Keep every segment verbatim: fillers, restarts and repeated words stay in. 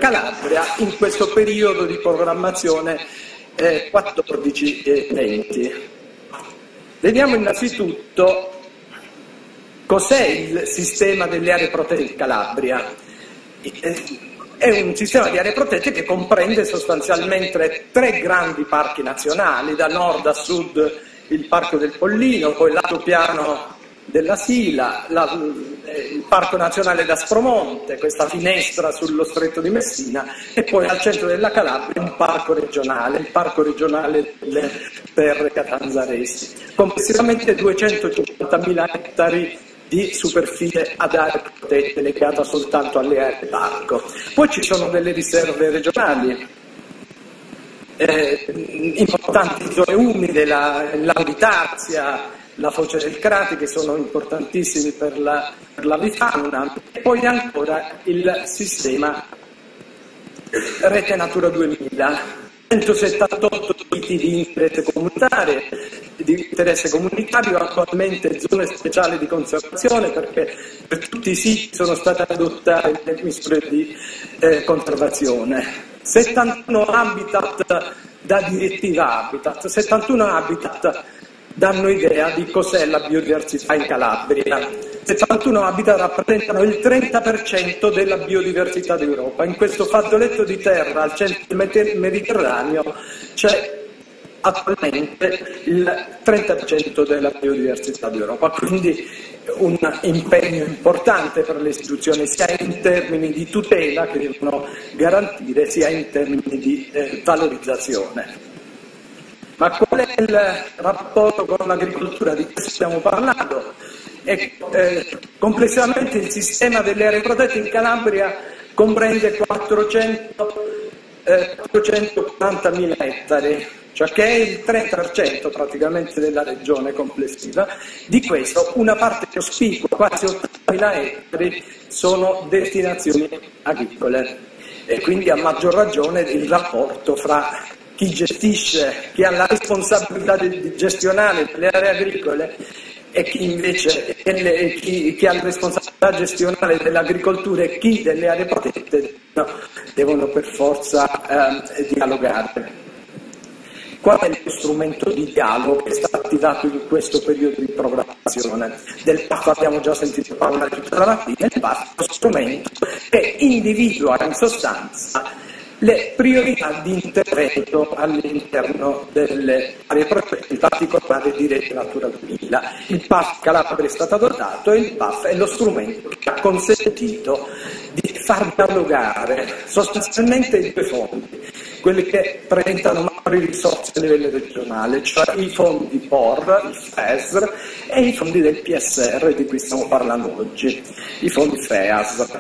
Calabria in questo periodo di programmazione eh, quattordici venti. Vediamo innanzitutto cos'è il sistema delle aree protette in Calabria. È un sistema di aree protette che comprende sostanzialmente tre grandi parchi nazionali, da nord a sud il Parco del Pollino, poi l'altopiano della Sila, la, il Parco Nazionale d'Aspromonte, questa finestra sullo Stretto di Messina, e poi al centro della Calabria un parco regionale, il Parco regionale delle Terre Catanzaresi. Complessivamente duecentocinquantamila ettari di superficie ad aree protette legata soltanto alle aree parco. Poi ci sono delle riserve regionali, eh, importanti zone umide, la, l'Auditazia, la Foce del Crati, che sono importantissimi per la, per la vifauna, e poi ancora il sistema Rete Natura duemila, centosettantotto siti di interesse comunitario, di interesse comunitario, attualmente zone speciali di conservazione, perché per tutti i siti sono state adottate le misure di eh, conservazione. settantuno habitat da direttiva Habitat, settantuno habitat danno idea di cos'è la biodiversità in Calabria. settantuno habitat rappresentano il trenta per cento della biodiversità d'Europa. In questo fazzoletto di terra al centro del Mediterraneo c'è attualmente il trenta per cento della biodiversità d'Europa, quindi un impegno importante per le istituzioni, sia in termini di tutela che devono garantire, sia in termini di eh, valorizzazione. Ma qual è il rapporto con l'agricoltura di cui stiamo parlando? E, eh, complessivamente il sistema delle aree protette in Calabria comprende quattrocentoquarantamila ettari, cioè che è il trenta per cento praticamente della regione complessiva. Di questo una parte cospicua, quasi ottantamila ettari, sono destinazioni agricole, e quindi a maggior ragione il rapporto fra chi gestisce, chi ha la responsabilità di gestionale delle aree agricole e chi invece e chi, chi ha la responsabilità gestionale dell'agricoltura e chi delle aree protette no, devono per forza eh, dialogare. Qual è lo strumento di dialogo che è stato attivato in questo periodo di programmazione? Del P A F abbiamo già sentito parlare tutta la mattina. Il P A F è lo strumento che individua in sostanza le priorità di intervento all'interno delle aree protette, in particolare di Rete Natura duemila. Il P A F Calabria è stato adottato e il P A F è lo strumento che ha consentito di far dialogare sostanzialmente i due fondi, quelli che presentano maggiori risorse a livello regionale, cioè i fondi P O R, il F E S R e i fondi del P S R di cui stiamo parlando oggi, i fondi F E A S.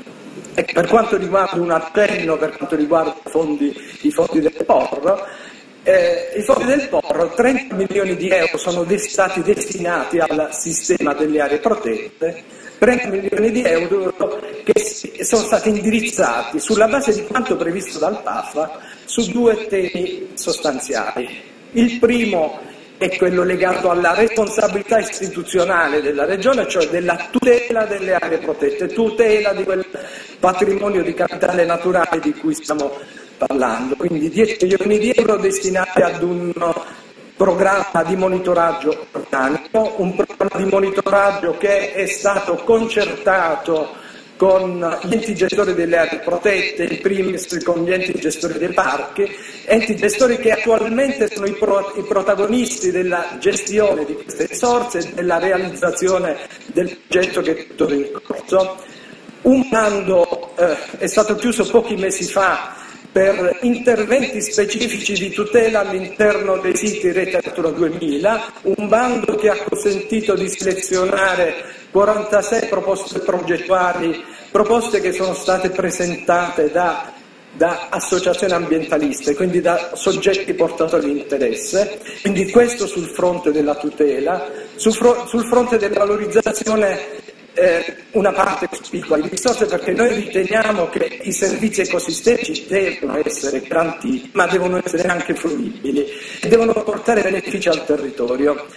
E per quanto riguarda un accenno, per quanto riguarda i fondi, i fondi del P O R, eh, i fondi del P O R, trenta milioni di euro sono stati destinati al sistema delle aree protette, trenta milioni di euro che sono stati indirizzati sulla base di quanto previsto dal P A F su due temi sostanziali. Il primo è quello legato alla responsabilità istituzionale della Regione, cioè della tutela delle aree protette, tutela di quel patrimonio di capitale naturale di cui stiamo parlando. Quindi dieci milioni di euro destinati ad un programma di monitoraggio organico, un programma di monitoraggio che è stato concertato con gli enti gestori delle aree protette, in primis con gli enti gestori dei parchi, enti gestori che attualmente sono i, pro, i protagonisti della gestione di queste risorse e della realizzazione del progetto che è tutto in corso. Un bando eh, è stato chiuso pochi mesi fa per interventi specifici di tutela all'interno dei siti Rete Natura duemila, un bando che ha consentito di selezionare quarantasei proposte progettuali, proposte che sono state presentate da, da associazioni ambientaliste, quindi da soggetti portatori di interesse. Quindi questo sul fronte della tutela, sul, fro- sul fronte della valorizzazione eh, una parte cospicua di risorse, perché noi riteniamo che i servizi ecosistemici devono essere garantiti, ma devono essere anche fruibili e devono portare benefici al territorio.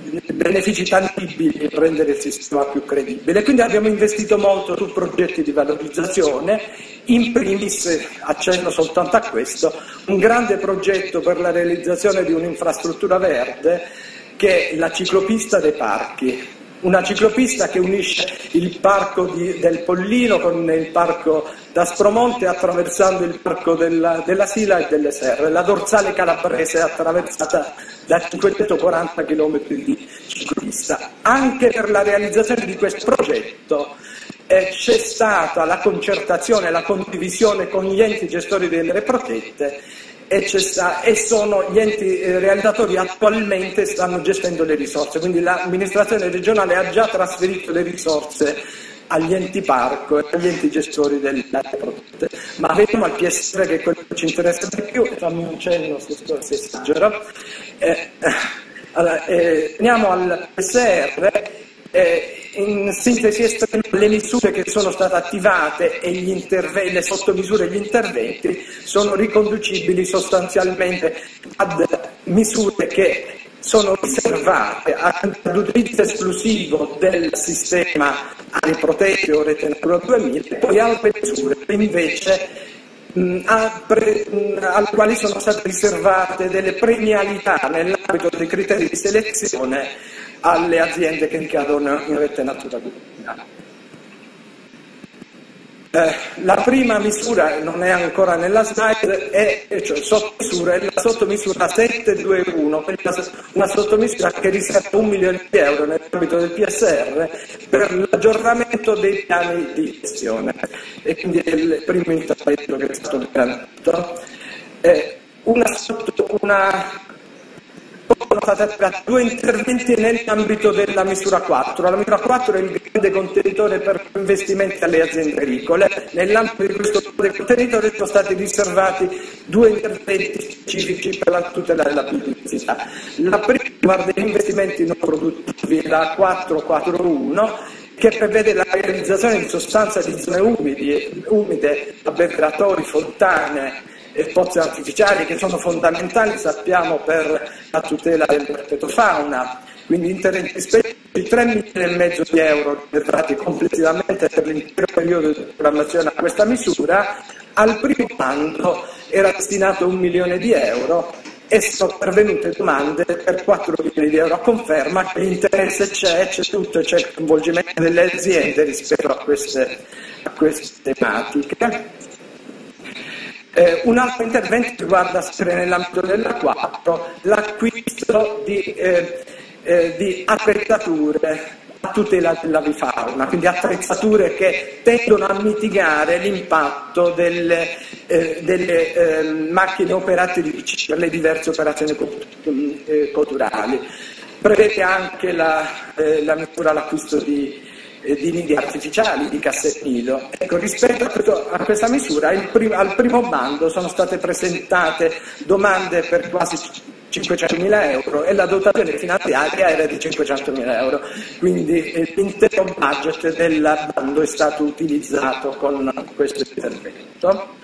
benefici tangibili e rendere il sistema più credibile. Quindi abbiamo investito molto su progetti di valorizzazione, in primis, accenno soltanto a questo, un grande progetto per la realizzazione di un'infrastruttura verde che è la ciclopista dei parchi. Una ciclopista che unisce il parco di, del Pollino con il parco d'Aspromonte, attraversando il parco della, della Sila e delle Serre. La dorsale calabrese è attraversata da cinquecentoquaranta chilometri di ciclopista. Anche per la realizzazione di questo progetto eh, c'è stata la concertazione, la condivisione con gli enti gestori delle aree protette, E, sta, e sono gli enti eh, realizzatori attualmente stanno gestendo le risorse, quindi l'amministrazione regionale ha già trasferito le risorse agli enti parco e agli enti gestori delle aree protette. Ma veniamo al P S R, che è quello che ci interessa di più, e fammi un cenno se esagero. Eh, allora, eh, veniamo al P S R. Eh, in sintesi estrema, le misure che sono state attivate e gli interve- le sottomisure e gli interventi sono riconducibili sostanzialmente ad misure che sono riservate all'utilizzo esclusivo del sistema aree protette o Rete Natura duemila, e poi altre misure invece mh, a pre- mh, alle quali sono state riservate delle premialità nell'ambito dei criteri di selezione alle aziende che ricadono in Rete Natura duemila. Eh, la prima misura non è ancora nella slide, è cioè, sottomisura, è la sottomisura sette due uno, una sottomisura che riserva un milione di euro nell'ambito del P S R per l'aggiornamento dei piani di gestione, e quindi è il primo intervento che è stato garantito. Eh, una, una sono stati attivati due interventi nell'ambito della misura quattro. La misura quattro è il grande contenitore per investimenti alle aziende agricole. Nell'ambito di questo grande contenitore sono stati riservati due interventi specifici per la tutela della biodiversità. La prima riguarda gli investimenti non produttivi, la quattro quattro uno, che prevede la realizzazione di sostanza di zone umidi, umide, abbeveratori, fontane e pozzi artificiali, che sono fondamentali, sappiamo, per la tutela dell'erpetofauna. Quindi interventi specifici, tre milioni e mezzo di euro riservati complessivamente per l'intero periodo di programmazione a questa misura. Al primo bando era destinato un milione di euro e sono pervenute domande per quattro milioni di euro, a conferma che l'interesse c'è, c'è tutto, c'è il coinvolgimento delle aziende rispetto a queste, a queste tematiche. Eh, un altro intervento riguarda, sempre nell'ambito della quattro, l'acquisto di, eh, eh, di attrezzature a tutela dell'avifauna, quindi attrezzature che tendono a mitigare l'impatto delle, eh, delle eh, macchine operatrici per le diverse operazioni culturali. Prevede anche la, eh, la misura all'acquisto di di nidi artificiali, di casse nido. Ecco, rispetto a, questo, a questa misura, il prim- al primo bando sono state presentate domande per quasi cinquecentomila euro e la dotazione finanziaria era di cinquecentomila euro, quindi eh, l'intero budget del bando è stato utilizzato con questo intervento.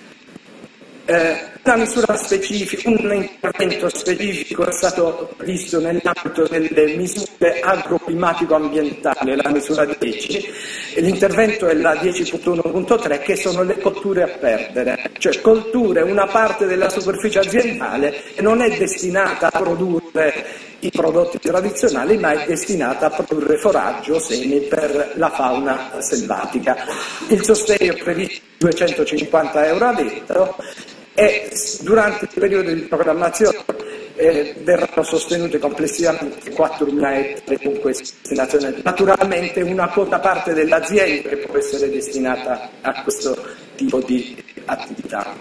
Eh, una misura specifica, un intervento specifico è stato visto nell'ambito delle misure agroclimatico-ambientali, la misura dieci, e l'intervento è la dieci punto uno punto tre, che sono le colture a perdere, cioè colture, una parte della superficie aziendale che non è destinata a produrre i prodotti tradizionali, ma è destinata a produrre foraggio o semi per la fauna selvatica. Il sostegno è previsto duecentocinquanta euro a ettaro, e durante il periodo di programmazione eh, verranno sostenute complessivamente quattromila ettari con questa destinazione. Naturalmente una quota parte dell'azienda che può essere destinata a questo tipo di attività.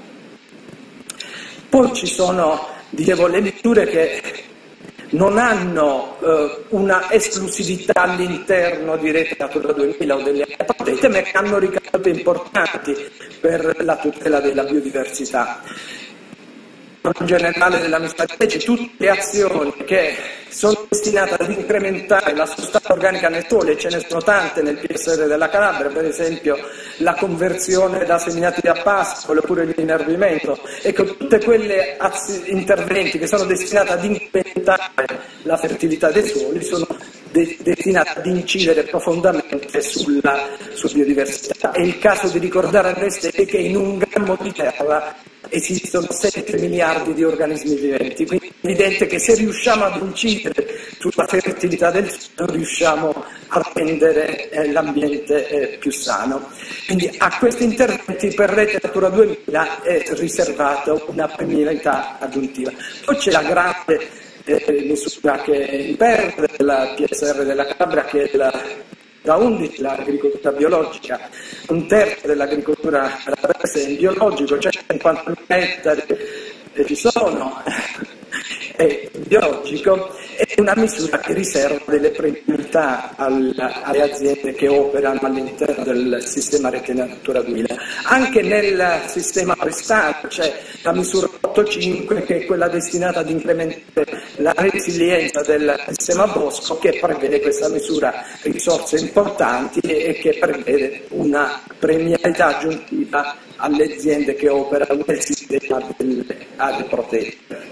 Poi ci sono, dicevo, le misure che non hanno eh, una esclusività all'interno di Rete Natura duemila o delle aree protette, ma che hanno ricadute importanti per la tutela della biodiversità. in generale della misura di specie, tutte le azioni che sono destinate ad incrementare la sostanza organica nel suolo, e ce ne sono tante nel P S R della Calabria, per esempio la conversione da seminati a pascolo oppure l'inervimento. Ecco, tutte quelle azioni, interventi che sono destinati ad incrementare la fertilità dei suoli sono de- destinati ad incidere profondamente sulla, sulla biodiversità. È il caso di ricordare a noi stessi che in un grammo di terra esistono sette miliardi di organismi viventi, quindi è evidente che se riusciamo ad incidere sulla fertilità del suolo riusciamo a rendere eh, l'ambiente eh, più sano. Quindi a questi interventi per Rete Natura duemila è riservata una premialità aggiuntiva. Poi c'è la grande eh, misura che è in perdita della P S R della Calabria, che è la da undici l'agricoltura biologica, un terzo dell'agricoltura è in biologico, cioè cinquantamila ettari eh, ci sono, è biologico, è una misura che riserva delle premialità alle aziende che operano all'interno del sistema Rete Natura duemila. Anche nel sistema forestale c'è la misura otto cinque, che è quella destinata ad incrementare la resilienza del sistema bosco, che prevede questa misura risorse importanti e che prevede una premialità aggiuntiva alle aziende che operano nel sistema delle aree protette.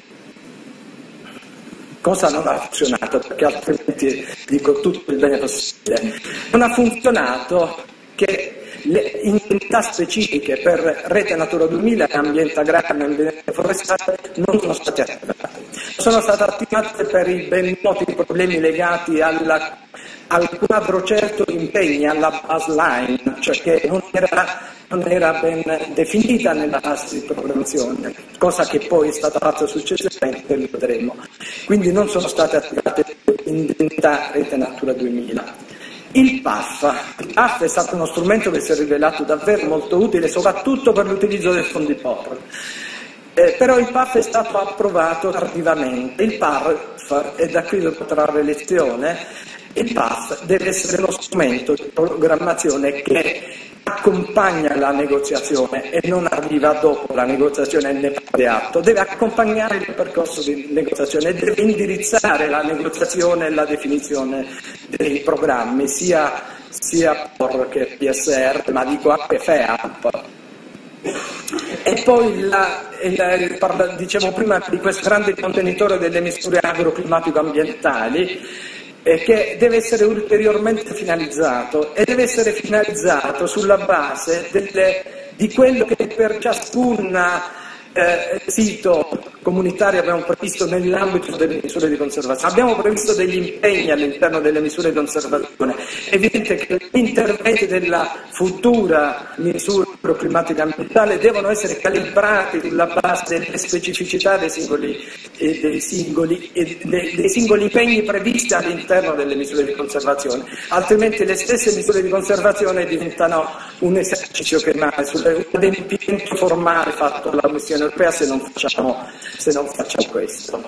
Cosa non ha funzionato? Perché altrimenti dico tutto il bene possibile. Non ha funzionato che le indennità specifiche per Rete Natura duemila e ambiente agrario e ambiente forestale non sono state attivate. Sono state attivate per i ben noti problemi legati alla, al quadro certo di impegni, alla baseline, cioè che non era non era ben definita nella fase di programmazione, cosa che poi è stata fatta successivamente, lo vedremo. Quindi non sono state attivate indennità Rete Natura duemila. Il P A F. Il P A F è stato uno strumento che si è rivelato davvero molto utile, soprattutto per l'utilizzo dei fondi P O R. Eh, però il P A F è stato approvato tardivamente. Il P A F, e da qui devo trarre lezione, il P A F deve essere uno strumento di programmazione che accompagna la negoziazione e non arriva dopo la negoziazione e ne prende atto, deve accompagnare il percorso di negoziazione e deve indirizzare la negoziazione e la definizione dei programmi, sia, sia P O R che P S R, ma dico anche F E A P. E poi la, il, parla, dicevo prima di questo grande contenitore delle misure agroclimatico-ambientali, eh, che deve essere ulteriormente finalizzato e deve essere finalizzato sulla base delle, di quello che per ciascun eh, sito comunitario abbiamo previsto nell'ambito delle misure di conservazione. Abbiamo previsto degli impegni all'interno delle misure di conservazione. È evidente che gli interventi della futura misura climatica ambientale devono essere calibrati sulla base delle specificità dei singoli, eh, dei, singoli, eh, dei, dei singoli impegni previsti all'interno delle misure di conservazione, altrimenti le stesse misure di conservazione diventano un esercizio che rimane sull'adempimento formale fatto dalla Commissione europea se non facciamo, se non facciamo questo.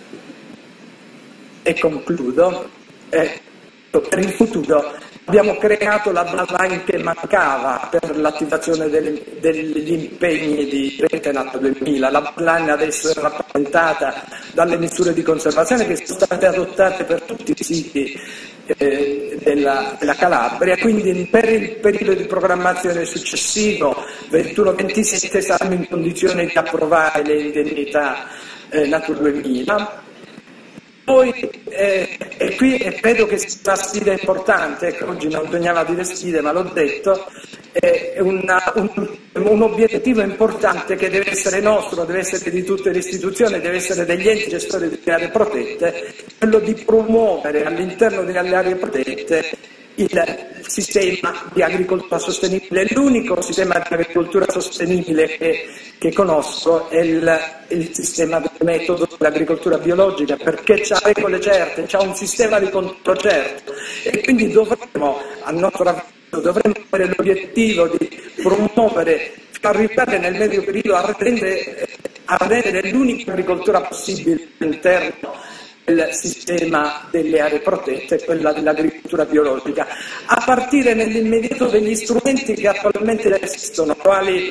E concludo. Eh, per il futuro abbiamo creato la baseline che mancava per l'attivazione degli, degli impegni di Rete Natura duemila. La baseline adesso è rappresentata dalle misure di conservazione che sono state adottate per tutti i siti eh, della, della Calabria, quindi per il periodo di programmazione successivo ventuno ventisette saremo in condizione di approvare le indennità eh, Natura duemila. Poi, eh, e qui e credo che sia una sfida importante, ecco, oggi non bisognava dire sfide, ma l'ho detto, è una, un, un obiettivo importante che deve essere nostro, deve essere di tutte le istituzioni, deve essere degli enti gestori delle aree protette, quello di promuovere all'interno delle aree protette il sistema di agricoltura sostenibile. L'unico sistema di agricoltura sostenibile che, che conosco è il, il sistema del metodo dell'agricoltura biologica, perché ha regole certe, ha un sistema di controllo certo e quindi dovremmo, a nostro avviso, dovremmo avere l'obiettivo di promuovere, arrivare nel medio periodo a rendere, a rendere l'unica agricoltura possibile all'interno il sistema delle aree protette, quella dell'agricoltura biologica, a partire nell'immediato degli strumenti che attualmente esistono, quali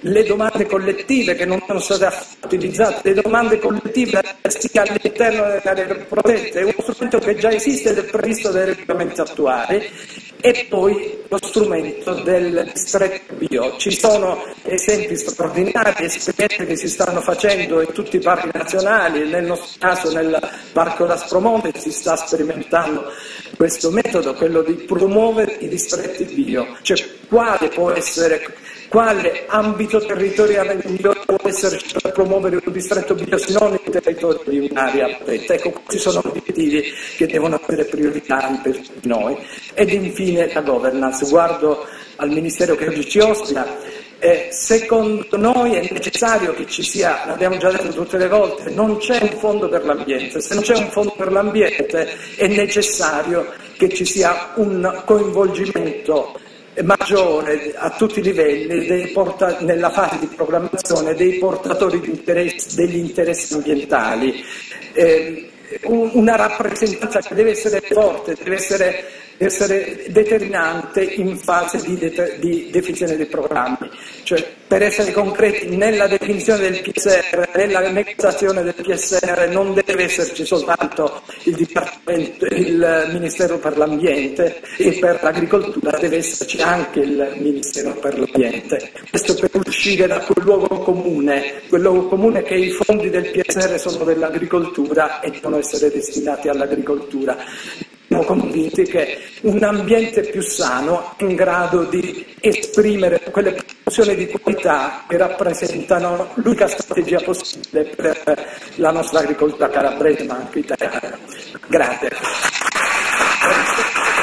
le domande collettive che non sono state affatto utilizzate, le domande collettive sia all'interno delle aree protette, è uno strumento che già esiste ed è previsto dai regolamenti attuali, e poi lo strumento del distretto bio. Ci sono esempi straordinari, esperienze che si stanno facendo in tutti i parchi nazionali, nel nostro caso nel Parco d'Aspromonte si sta sperimentando questo metodo, quello di promuovere i distretti bio, cioè quale può essere, quale ambito territoriale migliore può essere per promuovere un distretto bio se non il territorio di un'area protetta. Ecco, questi sono obiettivi che devono essere prioritari per noi. Ed infine la governance. Guardo al Ministero che oggi ci ospita. Eh, secondo noi è necessario che ci sia, l'abbiamo già detto tutte le volte, non c'è un fondo per l'ambiente. Se non c'è un fondo per l'ambiente è necessario che ci sia un coinvolgimento maggiore a tutti i livelli dei porta- nella fase di programmazione dei portatori di interesse, degli interessi ambientali. Eh, una rappresentanza che deve essere forte, deve essere, deve essere determinante in fase di, det- di definizione dei programmi. Cioè, per essere concreti, nella definizione del P S R, nella negoziazione del P S R non deve esserci soltanto il Dipartimento, il Ministero per l'Ambiente e per l'Agricoltura, deve esserci anche il Ministero per l'Ambiente. Questo per uscire da quel luogo comune, quel luogo comune che i fondi del P S R sono dell'agricoltura e devono essere destinati all'agricoltura. Siamo convinti che un ambiente più sano è in grado di esprimere quelle produzioni di qualità che rappresentano l'unica strategia possibile per la nostra agricoltura calabrese ma anche italiana. Grazie.